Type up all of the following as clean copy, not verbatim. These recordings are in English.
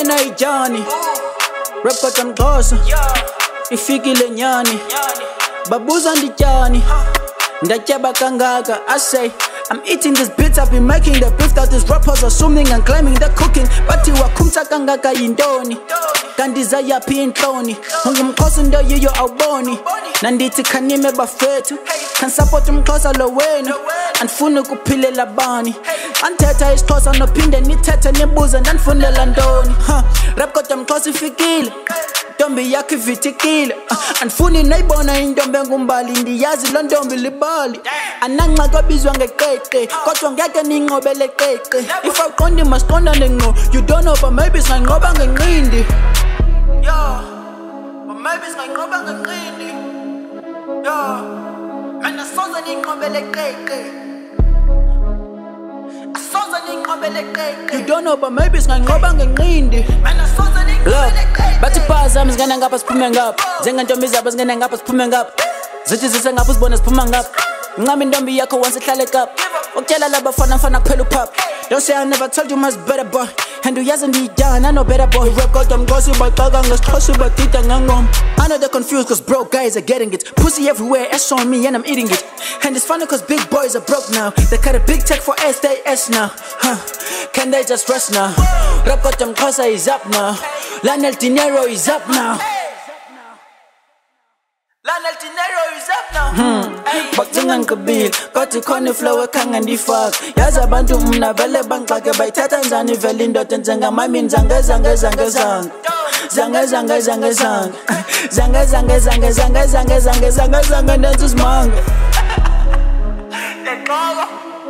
Mina ijani rap kodwa mxhosa ifikile nyani babuza ndijani ndatyeba kangaka. I say I'm eating this beats, I've been making the beef that these rappers assuming and claiming they're cooking. But you are kumta kangaka yindoni kandiza yaphi inhloni ungimxhosa into yiyo awuboni nandithi khanime bafethu can support umxhosa lo wenu andifuna ukuphilela bani anthetha isixhosa nophinde nithethe nibuze ndandifunela ntoni rap kodwa mxhosa ifikile ntombi yakho ivithikile andifuni nayibona intombi engumbali ndiyazi lo ntombi libali ananxa kwabizwa ngeqeqe kodwa ngeke ninqobele qeqe if awuqondi masiqondane ngqo you don't know but maybe singanqoba ngenqindi but maybe singanqoba ngenqindi mina soze ninqobele qeqe asoze ninqobele qeqe you don't know but maybe singanqoba ngenqindi mina soze ninqobele qeqe bathi phazama singena ngapha siphume ngapha njengentombi zabo singena ngapha siphume ngapha zithi zisengapha sibone siphume ngapha ngicama intombi yakho once ihlale kapha ukutshela labafana mfana kuphela uphapha don't say I never told you much better boy and uyazi ndiyidana I know better boy rap kodwa mxhosa baxaka ngesixhosa badida ngangoma I know they're confused cause broke guys are getting it pussy everywhere ass on me and I'm eating it and it's funny cause big boys are broke now they cut a big check for SAS now can they just rest now rap kodwa mxhosa is up now Lionel Dinero is up now Lionel Dinero is up now Bakzinga ngibili kodwa ikhona iflow ekhanga ndifaka yazi abantu mna vele bangxake bayithatha njani vele indoda njengamami zange ndenza usimanga eqala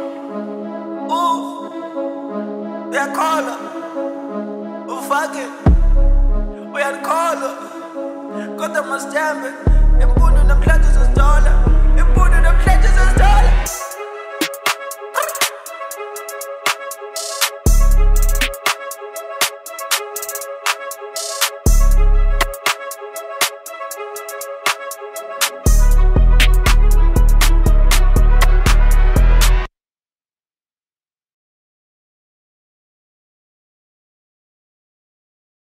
uyakhola ufake uyakhola kodwa masijambe imfundo namhlanje sizithola imfundo namhlanje sizithola